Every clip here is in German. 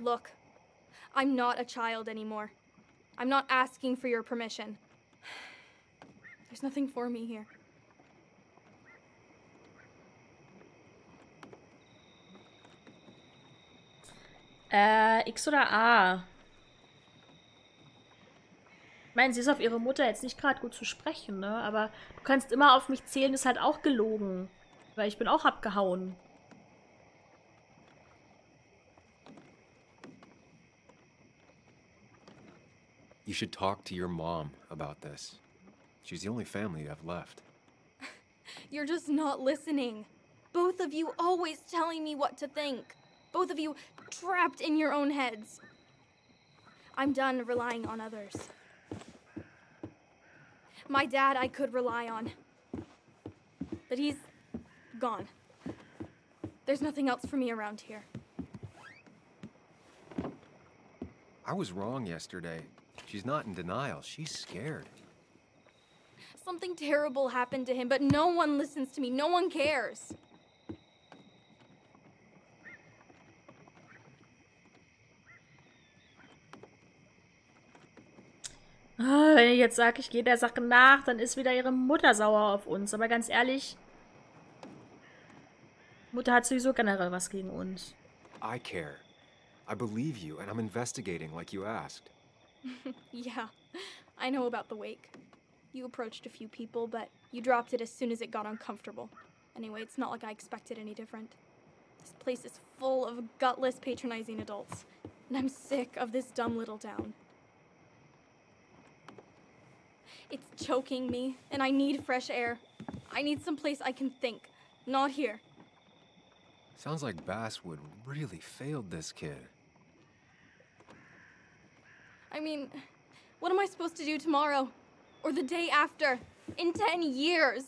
Look, I'm not a child anymore. I'm not asking for your permission. There's nothing for me here. X oder A? Ich meine, sie ist auf ihre Mutter jetzt nicht gerade gut zu sprechen, ne? Aber du kannst immer auf mich zählen, ist halt auch gelogen. Weil ich bin auch abgehauen. You should talk to your mom about this. She's the only family you have left. You're just not listening. Both of you always telling me what to think. Both of you trapped in your own heads. I'm done relying on others. My dad I could rely on. But he's gone. There's nothing else for me around here. I was wrong yesterday. She's not in denial. She's scared. Something terrible happened to him, but no one listens to me. No one cares. Wenn ich jetzt sage, ich gehe der Sache nach, dann ist wieder ihre Mutter sauer auf uns. Aber ganz ehrlich, Mutter hat sowieso generell was gegen uns. I care. I believe you, and I'm investigating like you asked. Yeah, I know about the wake. You approached a few people, but you dropped it as soon as it got uncomfortable. Anyway, it's not like I expected any different. This place is full of gutless, patronizing adults, and I'm sick of this dumb little town. It's choking me, and I need fresh air. I need someplace I can think, not here. Sounds like Basswood really failed this kid. I mean, what am I supposed to do tomorrow? Or the day after? In 10 years?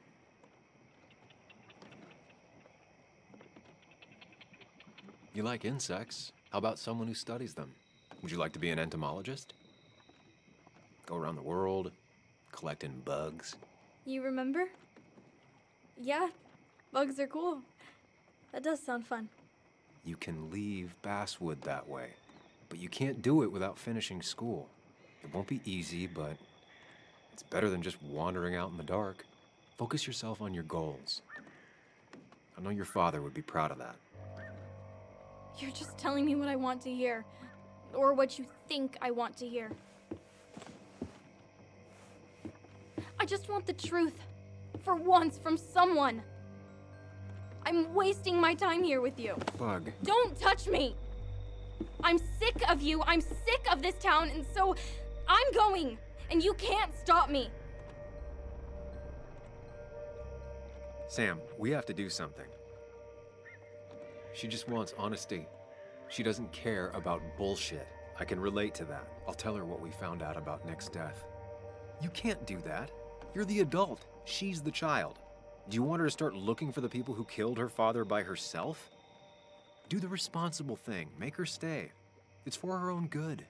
You like insects? How about someone who studies them? Would you like to be an entomologist? Go around the world, collecting bugs. You remember? Yeah, bugs are cool. That does sound fun. You can leave Basswood that way, but you can't do it without finishing school. It won't be easy, but it's better than just wandering out in the dark. Focus yourself on your goals. I know your father would be proud of that. You're just telling me what I want to hear. Or what you think I want to hear. I just want the truth. For once, from someone. I'm wasting my time here with you. Bug. Don't touch me! I'm sick of you, I'm sick of this town, and so I'm going, and you can't stop me. Sam, we have to do something. She just wants honesty. She doesn't care about bullshit. I can relate to that. I'll tell her what we found out about Nick's death. You can't do that. You're the adult. She's the child. Do you want her to start looking for the people who killed her father by herself? Do the responsible thing. Make her stay. It's for her own good.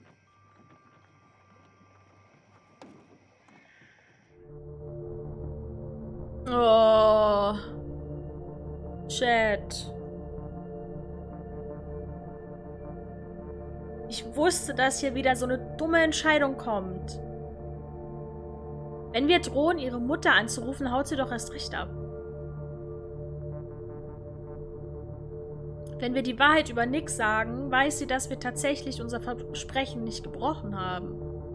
Oh. Chat. Ich wusste, dass hier wieder so eine dumme Entscheidung kommt. Wenn wir drohen, ihre Mutter anzurufen, haut sie doch erst recht ab. Wenn wir die Wahrheit über Nick sagen, weiß sie, dass wir tatsächlich unser Versprechen nicht gebrochen haben.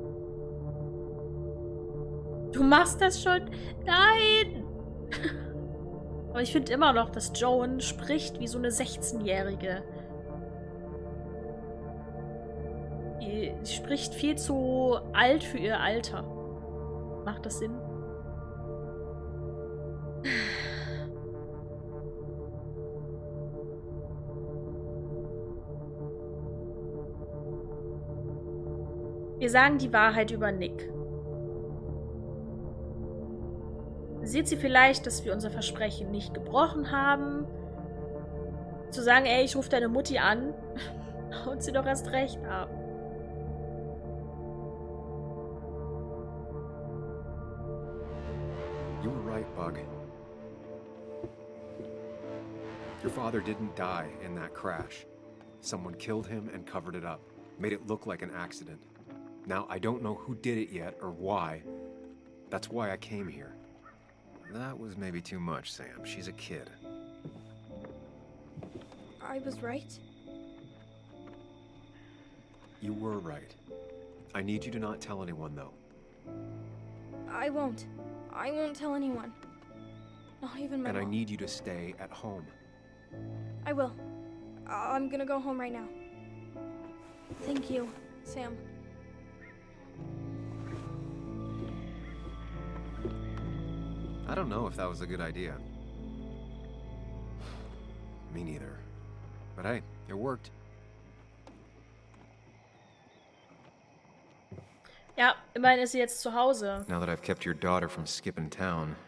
Du machst das schon? Nein! Aber ich finde immer noch, dass Joan spricht wie so eine 16-Jährige. Sie spricht viel zu alt für ihr Alter. Macht das Sinn? Wir sagen die Wahrheit über Nick. Sieht sie vielleicht, dass wir unser Versprechen nicht gebrochen haben? Zu sagen, ey, ich rufe deine Mutti an, haut sie doch erst recht ab. You were right, Bug. Your father didn't die in that crash. Someone killed him and covered it up, made it look like an accident. Now, I don't know who did it yet or why. That's why I came here. That was maybe too much, Sam. She's a kid. I was right. You were right. I need you to not tell anyone, though. I won't. I won't tell anyone. Not even my And I mom. need you to stay at home. I will. I'm gonna go home right now. Thank you, Sam. I don't know if that was a good idea. Me neither. But hey, it worked. Ja, immerhin ist sie jetzt zu Hause. Now that I've kept your daughter from skipping town.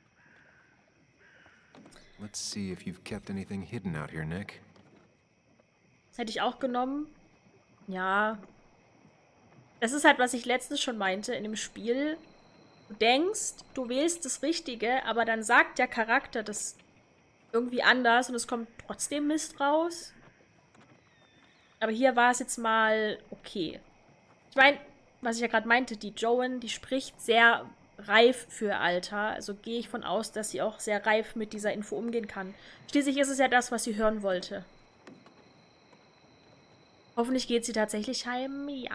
Let's see if you've kept anything hidden out here, Nick. Das hätte ich auch genommen. Ja. Das ist halt, was ich letztens schon meinte in dem Spiel. Du denkst, du wählst das Richtige, aber dann sagt der Charakter das irgendwie anders und es kommt trotzdem Mist raus. Aber hier war es jetzt mal okay. Ich meine, was ich ja gerade meinte, die Joan, die spricht sehr reif für ihr Alter. Also gehe ich von aus, dass sie auch sehr reif mit dieser Info umgehen kann. Schließlich ist es ja das, was sie hören wollte. Hoffentlich geht sie tatsächlich heim. Ja.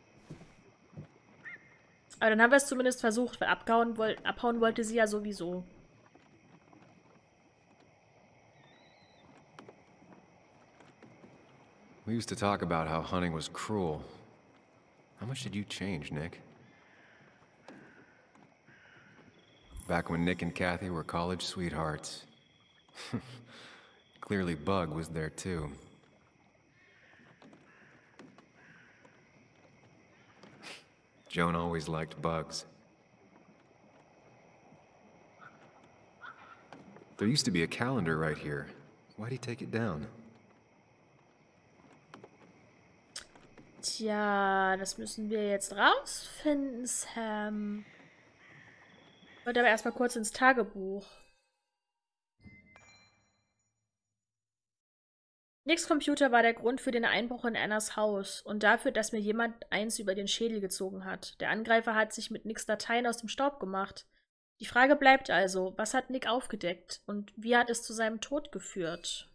Aber dann haben wir es zumindest versucht, weil abhauen wollte sie ja sowieso. We used to talk about how hunting was cruel. How much did you change, Nick? Back when Nick and Kathy were college sweethearts. Clearly Bug was there too. Joan always liked bugs. There used to be a calendar right here. Why'd he take it down? Tja, das müssen wir jetzt rausfinden, Sam. Ich wollte aber erstmal kurz ins Tagebuch. Nicks Computer war der Grund für den Einbruch in Annas Haus und dafür, dass mir jemand eins über den Schädel gezogen hat. Der Angreifer hat sich mit Nicks Dateien aus dem Staub gemacht. Die Frage bleibt also, was hat Nick aufgedeckt und wie hat es zu seinem Tod geführt?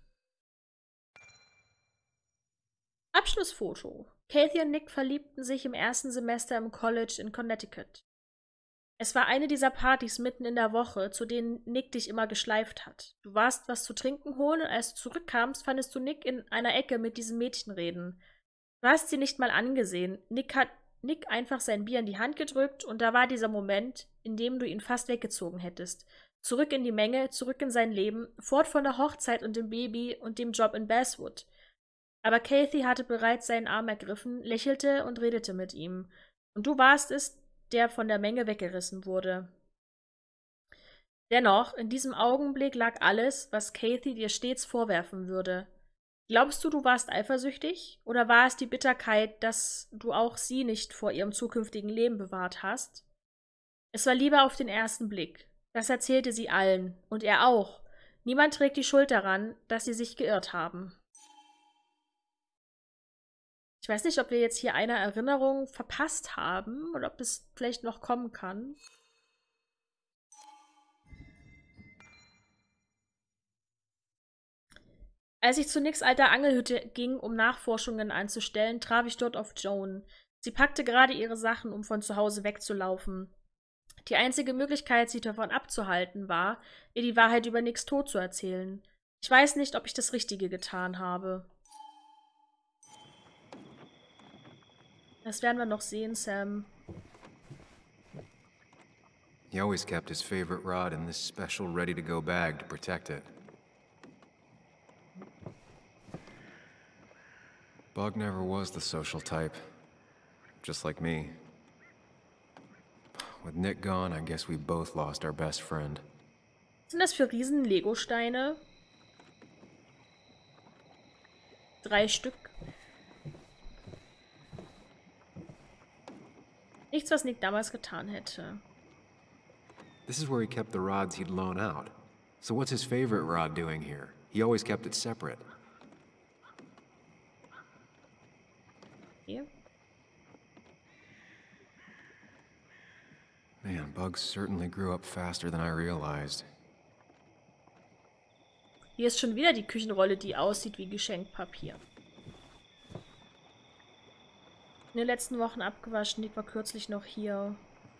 Abschlussfoto. Kathy und Nick verliebten sich im ersten Semester im College in Connecticut. Es war eine dieser Partys mitten in der Woche, zu denen Nick dich immer geschleift hat. Du warst was zu trinken holen und als du zurückkamst, fandest du Nick in einer Ecke mit diesem Mädchen reden. Du hast sie nicht mal angesehen. Nick hat Nick einfach sein Bier in die Hand gedrückt und da war dieser Moment, in dem du ihn fast weggezogen hättest. Zurück in die Menge, zurück in sein Leben, fort von der Hochzeit und dem Baby und dem Job in Basswood. Aber Kathy hatte bereits seinen Arm ergriffen, lächelte und redete mit ihm. Und du warst es, der von der Menge weggerissen wurde. Dennoch, in diesem Augenblick lag alles, was Kathy dir stets vorwerfen würde. Glaubst du, du warst eifersüchtig? Oder war es die Bitterkeit, dass du auch sie nicht vor ihrem zukünftigen Leben bewahrt hast? Es war Liebe auf den ersten Blick. Das erzählte sie allen. Und er auch. Niemand trägt die Schuld daran, dass sie sich geirrt haben. Ich weiß nicht, ob wir jetzt hier eine Erinnerung verpasst haben oder ob es vielleicht noch kommen kann. Als ich zu Nicks alter Angelhütte ging, um Nachforschungen anzustellen, traf ich dort auf Joan. Sie packte gerade ihre Sachen, um von zu Hause wegzulaufen. Die einzige Möglichkeit, sie davon abzuhalten, war, ihr die Wahrheit über Nicks Tod zu erzählen. Ich weiß nicht, ob ich das Richtige getan habe. Das werden wir noch sehen, Sam. He always kept his favorite rod in this special ready-to-go bag to protect it. Bug never was the social type. Just like me. With Nick gone, I guess we both lost our best friend. Was sind das für Riesen-Lego-Steine? 3 Stück. Nichts, was Nick damals getan hätte. This is where he kept the rods he'd loan out. So what's his favorite rod doing here? He always kept it separate. Okay. Man, Bugs certainly grew up faster than I realized. Hier ist schon wieder die Küchenrolle, die aussieht wie Geschenkpapier. In den letzten Wochen abgewaschen. Nick war kürzlich noch hier.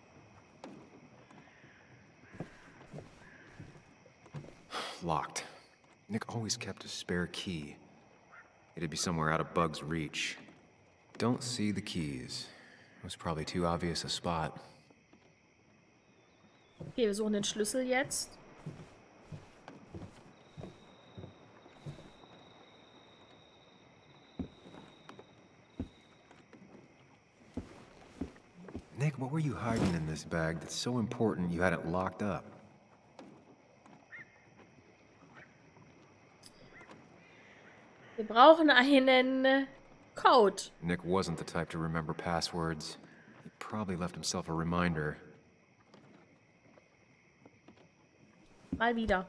Locked. Nick always kept a spare key. It'd be somewhere out of Bug's reach. Don't see the keys. It was probably too obvious a spot. Okay, wir suchen den Schlüssel jetzt. Nick, what were you hiding in this bag that's so important you had it locked up? Wir brauchen einen Code. Nick wasn't the type to remember passwords. He probably left himself a reminder. Mal wieder.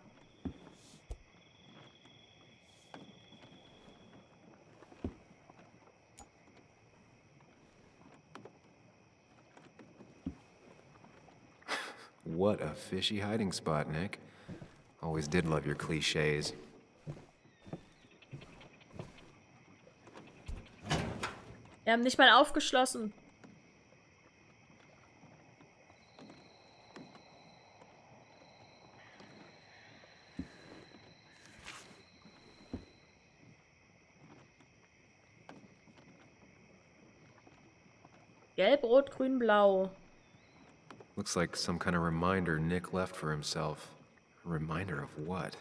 What a fishy hiding spot, Nick. Always did love your cliches. Wir haben nicht mal aufgeschlossen. Gelb, Rot, Grün, Blau. Looks like some kind of reminder Nick left for himself. A reminder of what?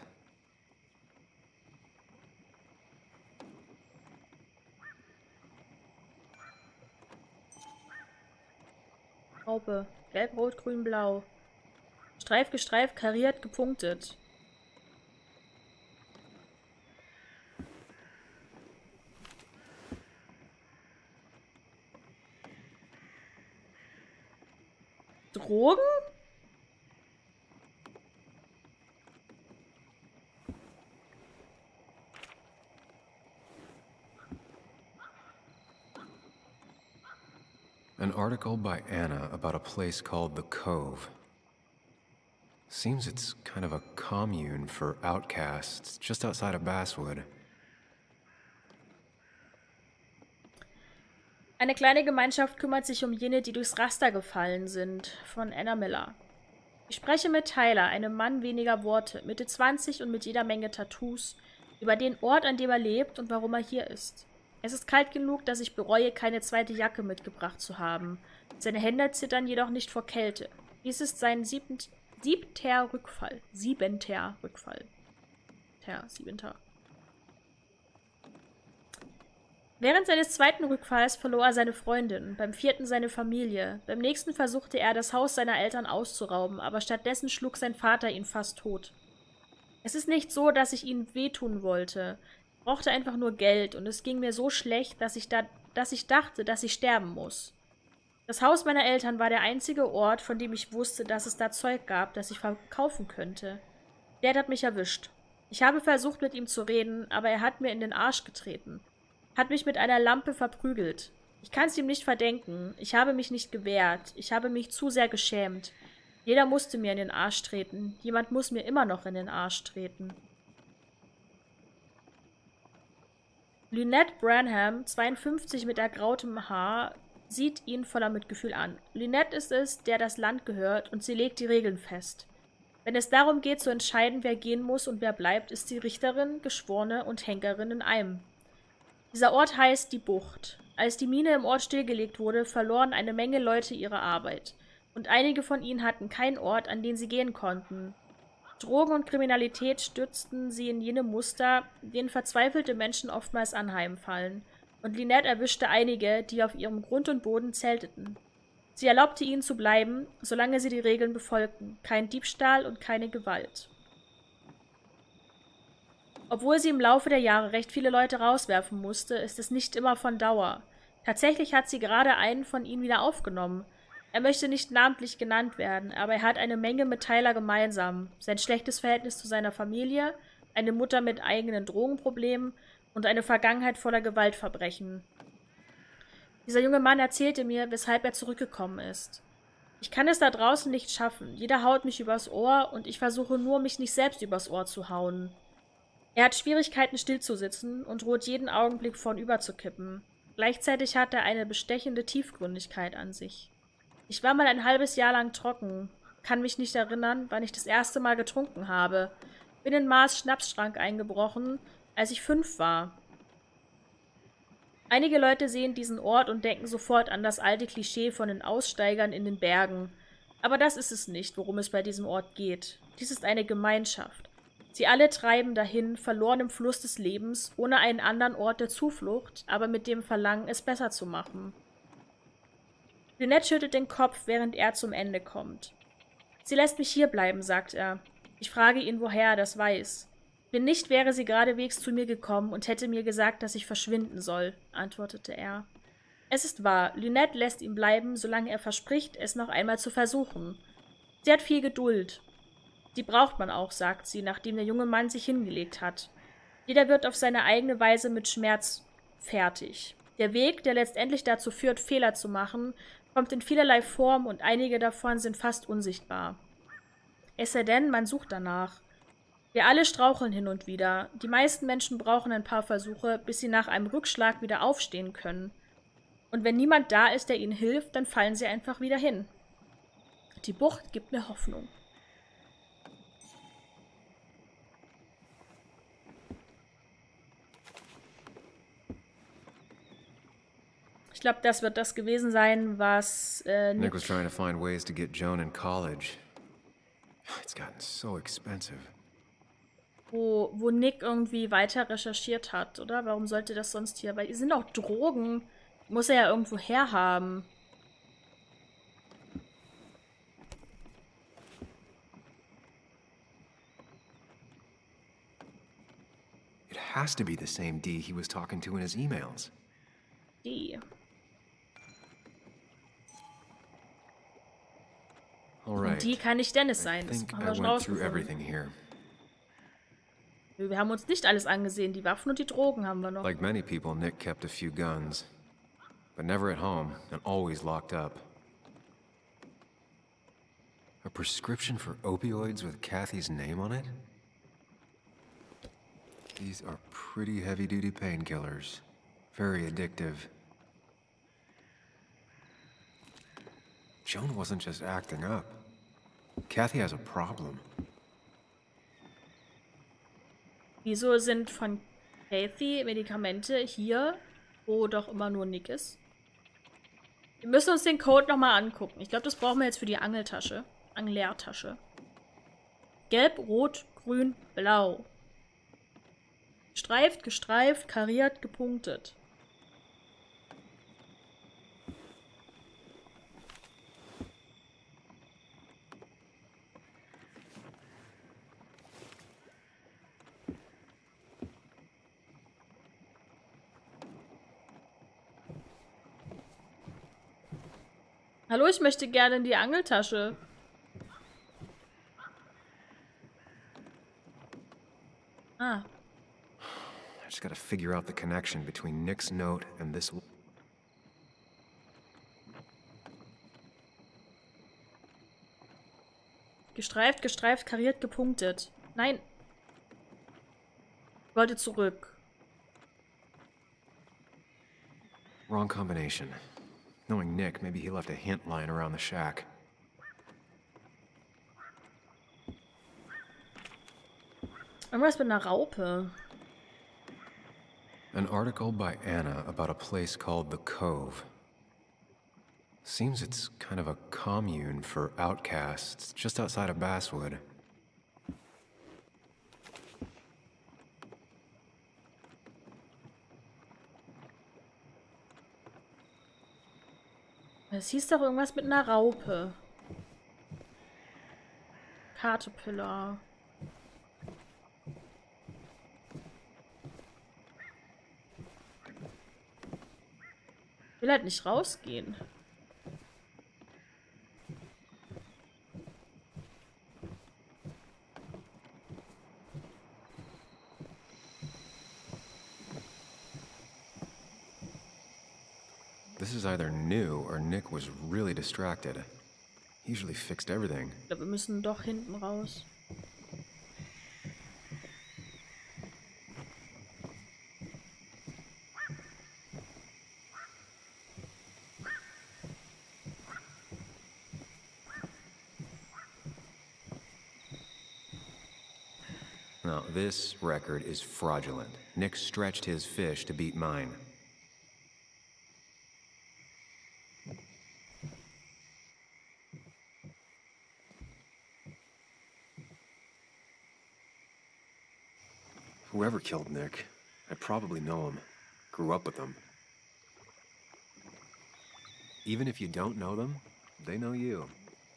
Raupe. Gelb, Rot, Grün, Blau. Streif, gestreift, kariert, gepunktet. Drogen? An article by Anna about a place called The Cove. Seems it's kind of a commune for outcasts just outside of Basswood. Eine kleine Gemeinschaft kümmert sich um jene, die durchs Raster gefallen sind. Von Anna Miller. Ich spreche mit Tyler, einem Mann weniger Worte, Mitte 20 und mit jeder Menge Tattoos, über den Ort, an dem er lebt und warum er hier ist. Es ist kalt genug, dass ich bereue, keine zweite Jacke mitgebracht zu haben. Seine Hände zittern jedoch nicht vor Kälte. Dies ist sein siebter Rückfall. Siebenter. Während seines zweiten Rückfalls verlor er seine Freundin, beim vierten seine Familie. Beim nächsten versuchte er, das Haus seiner Eltern auszurauben, aber stattdessen schlug sein Vater ihn fast tot. Es ist nicht so, dass ich ihm wehtun wollte. Ich brauchte einfach nur Geld und es ging mir so schlecht, dass ich dachte, dass ich sterben muss. Das Haus meiner Eltern war der einzige Ort, von dem ich wusste, dass es da Zeug gab, das ich verkaufen könnte. Dad hat mich erwischt. Ich habe versucht, mit ihm zu reden, aber er hat mir in den Arsch getreten. Hat mich mit einer Lampe verprügelt. Ich kann es ihm nicht verdenken. Ich habe mich nicht gewehrt. Ich habe mich zu sehr geschämt. Jeder musste mir in den Arsch treten. Jemand muss mir immer noch in den Arsch treten. Lynette Branham, 52 mit ergrautem Haar, sieht ihn voller Mitgefühl an. Lynette ist es, der das Land gehört, und sie legt die Regeln fest. Wenn es darum geht, zu entscheiden, wer gehen muss und wer bleibt, ist sie Richterin, Geschworene und Henkerin in einem. Dieser Ort heißt die Bucht. Als die Mine im Ort stillgelegt wurde, verloren eine Menge Leute ihre Arbeit. Und einige von ihnen hatten keinen Ort, an den sie gehen konnten. Drogen und Kriminalität stürzten sie in jene Muster, denen verzweifelte Menschen oftmals anheimfallen. Und Lynette erwischte einige, die auf ihrem Grund und Boden zelteten. Sie erlaubte ihnen zu bleiben, solange sie die Regeln befolgten. Kein Diebstahl und keine Gewalt. Obwohl sie im Laufe der Jahre recht viele Leute rauswerfen musste, ist es nicht immer von Dauer. Tatsächlich hat sie gerade einen von ihnen wieder aufgenommen. Er möchte nicht namentlich genannt werden, aber er hat eine Menge mit Tyler gemeinsam. Sein schlechtes Verhältnis zu seiner Familie, eine Mutter mit eigenen Drogenproblemen und eine Vergangenheit voller Gewaltverbrechen. Dieser junge Mann erzählte mir, weshalb er zurückgekommen ist. Ich kann es da draußen nicht schaffen. Jeder haut mich übers Ohr und ich versuche nur, mich nicht selbst übers Ohr zu hauen. Er hat Schwierigkeiten, stillzusitzen und droht jeden Augenblick vornüber zu kippen. Gleichzeitig hat er eine bestechende Tiefgründigkeit an sich. Ich war mal ein halbes Jahr lang trocken, kann mich nicht erinnern, wann ich das erste Mal getrunken habe. Bin in Mars Schnapsschrank eingebrochen, als ich 5 war. Einige Leute sehen diesen Ort und denken sofort an das alte Klischee von den Aussteigern in den Bergen. Aber das ist es nicht, worum es bei diesem Ort geht. Dies ist eine Gemeinschaft. Sie alle treiben dahin, verloren im Fluss des Lebens, ohne einen anderen Ort der Zuflucht, aber mit dem Verlangen, es besser zu machen. Lynette schüttelt den Kopf, während er zum Ende kommt. Sie lässt mich hierbleiben, sagt er. Ich frage ihn, woher er das weiß. Wenn nicht, wäre sie geradewegs zu mir gekommen und hätte mir gesagt, dass ich verschwinden soll, antwortete er. Es ist wahr, Lynette lässt ihn bleiben, solange er verspricht, es noch einmal zu versuchen. Sie hat viel Geduld. Die braucht man auch, sagt sie, nachdem der junge Mann sich hingelegt hat. Jeder wird auf seine eigene Weise mit Schmerz fertig. Der Weg, der letztendlich dazu führt, Fehler zu machen, kommt in vielerlei Form und einige davon sind fast unsichtbar. Es sei denn, man sucht danach. Wir alle straucheln hin und wieder. Die meisten Menschen brauchen ein paar Versuche, bis sie nach einem Rückschlag wieder aufstehen können. Und wenn niemand da ist, der ihnen hilft, dann fallen sie einfach wieder hin. Die Bucht gibt mir Hoffnung. Ich glaube, das wird das gewesen sein, was Nick was trying to find ways to get Joan in college. It's gotten so expensive. wo Nick irgendwie weiter recherchiert hat, oder? Warum sollte das sonst hier? Weil hier sind auch Drogen. Muss er ja irgendwo herhaben. It has to be the same D he was talking to in his emails. Die. All right. Und die kann nicht Dennis I sein. Das think haben I wir schon went through rausgefunden. everything here. Wir haben uns nicht alles angesehen. Die Waffen und die Drogen haben wir noch. Like many people, Nick kept a few guns, but never at home and always locked up. A prescription for opioids with Kathy's name on it? These are pretty heavy-duty painkillers. Very addictive. Joan wasn't just acting up. Kathy has a problem. Wieso sind von Kathy Medikamente hier, wo doch immer nur Nick ist? Wir müssen uns den Code nochmal angucken. Ich glaube, das brauchen wir jetzt für die Angeltasche. Anglertasche. Gelb, rot, grün, blau. Gestreift, gestreift, kariert, gepunktet. Hallo, ich möchte gerne in die Angeltasche. Ah. I just gotta figure out the connection between Nick's note and this. Gestreift, gestreift, kariert, gepunktet. Nein. Ich wollte zurück. Wrong combination. Knowing Nick, maybe he left a hint lying around the shack. Irgendwas mit einer Raupe. An article by Anna about a place called the Cove. Seems it's kind of a commune for outcasts just outside of Basswood. Es hieß doch irgendwas mit einer Raupe. Caterpillar. Ich will halt nicht rausgehen. This is either new or Nick was really distracted. He usually fixed everything. Ich glaube, wir müssen doch hinten raus. Now, this record is fraudulent. Nick stretched his fish to beat mine. Whoever killed Nick, I probably know him. Grew up with them. Even if you don't know them, they know you.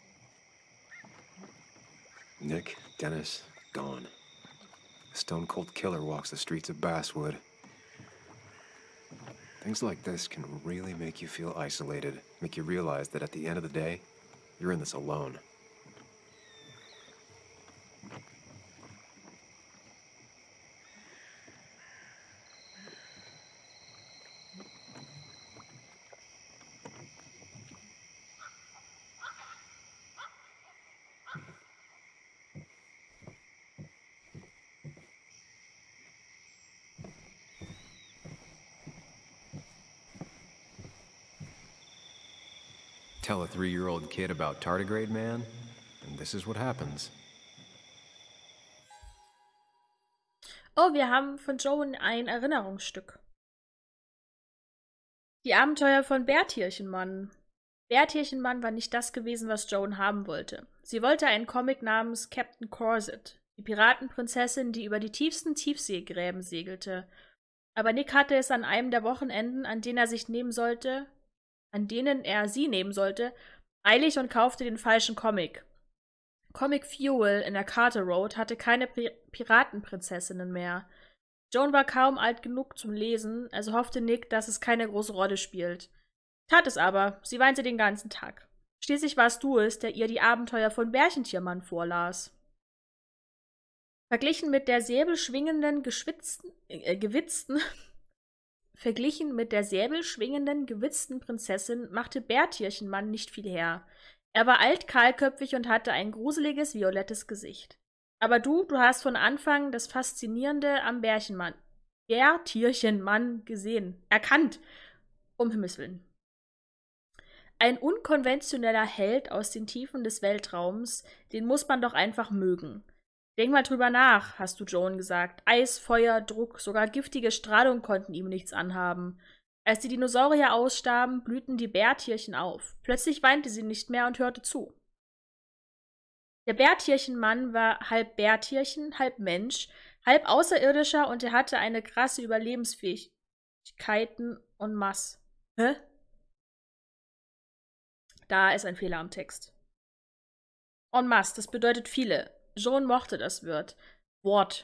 Nick, Dennis, gone. A stone-cold killer walks the streets of Basswood. Things like this can really make you feel isolated, make you realize that at the end of the day, you're in this alone. Tell a 3-year-old kid about Tardigrade Man, and this is what happens. Oh, wir haben von Joan ein Erinnerungsstück. Die Abenteuer von Bärtierchenmann. Bärtierchenmann war nicht das gewesen, was Joan haben wollte. Sie wollte einen Comic namens Captain Corset, die Piratenprinzessin, die über die tiefsten Tiefseegräben segelte. Aber Nick hatte es an einem der Wochenenden, an denen er sie nehmen sollte, eilig und kaufte den falschen Comic. Comic Fuel in der Carter Road hatte keine Piratenprinzessinnen mehr. Joan war kaum alt genug zum Lesen, also hoffte Nick, dass es keine große Rolle spielt. Tat es aber, sie weinte den ganzen Tag. Schließlich warst du es, der ihr die Abenteuer von Bärchentiermann vorlas. Verglichen mit der säbelschwingenden, gewitzten Prinzessin machte Bärtierchenmann nicht viel her. Er war alt, kahlköpfig und hatte ein gruseliges, violettes Gesicht. Aber du hast von Anfang das Faszinierende am Bärtierchenmann gesehen. Erkannt. Um Himmels Willen. Ein unkonventioneller Held aus den Tiefen des Weltraums, den muss man doch einfach mögen. Denk mal drüber nach, hast du Joan gesagt. Eis, Feuer, Druck, sogar giftige Strahlung konnten ihm nichts anhaben. Als die Dinosaurier ausstarben, blühten die Bärtierchen auf. Plötzlich weinte sie nicht mehr und hörte zu. Der Bärtierchenmann war halb Bärtierchen, halb Mensch, halb Außerirdischer und er hatte eine krasse Überlebensfähigkeiten en masse. Hä? Da ist ein Fehler am Text. En masse, das bedeutet viele. Joan mochte das Wort.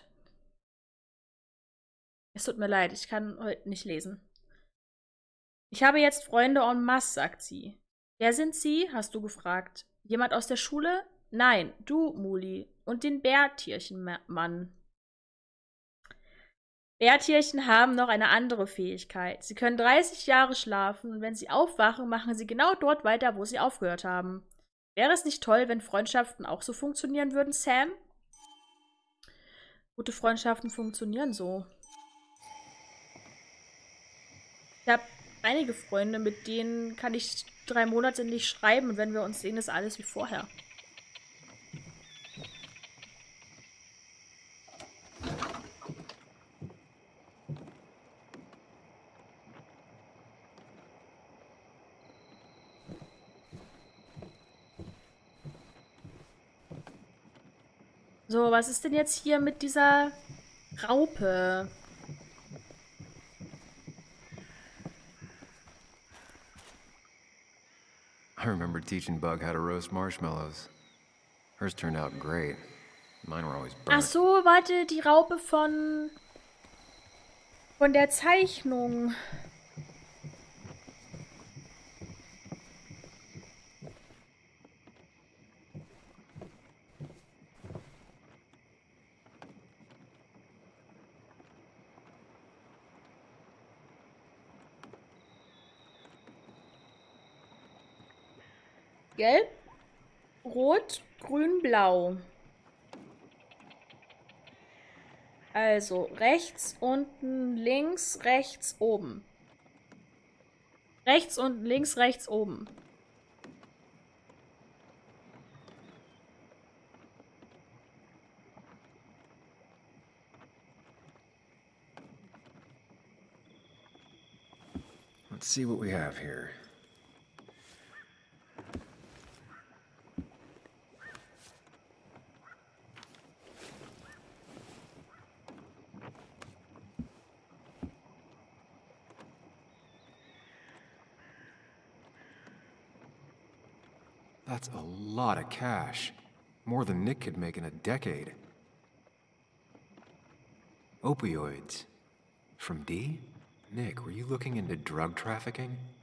Es tut mir leid, ich kann heute nicht lesen. Ich habe jetzt Freunde en masse, sagt sie. Wer sind sie? Hast du gefragt. Jemand aus der Schule? Nein, du, Muli. Und den Bärtierchenmann. Bärtierchen haben noch eine andere Fähigkeit. Sie können 30 Jahre schlafen und wenn sie aufwachen, machen sie genau dort weiter, wo sie aufgehört haben. Wäre es nicht toll, wenn Freundschaften auch so funktionieren würden, Sam? Gute Freundschaften funktionieren so. Ich habe einige Freunde, mit denen kann ich 3 Monate nicht schreiben und wenn wir uns sehen, ist alles wie vorher. So, was ist denn jetzt hier mit dieser Raupe? I remember teaching Bug how to roast marshmallows. Hers turned out great. Mine were always burnt. Ach so, warte, die Raupe von der Zeichnung. Gelb, Rot, Grün, Blau. Also rechts, unten, links, rechts, oben. Rechts, unten, links, rechts, oben. Let's see what we have here. That's a lot of cash. More than Nick could make in a decade. Opioids. From D? Nick, were you looking into drug trafficking?